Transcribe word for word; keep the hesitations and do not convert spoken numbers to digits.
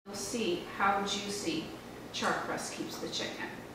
You'll see how juicy char crust keeps the chicken.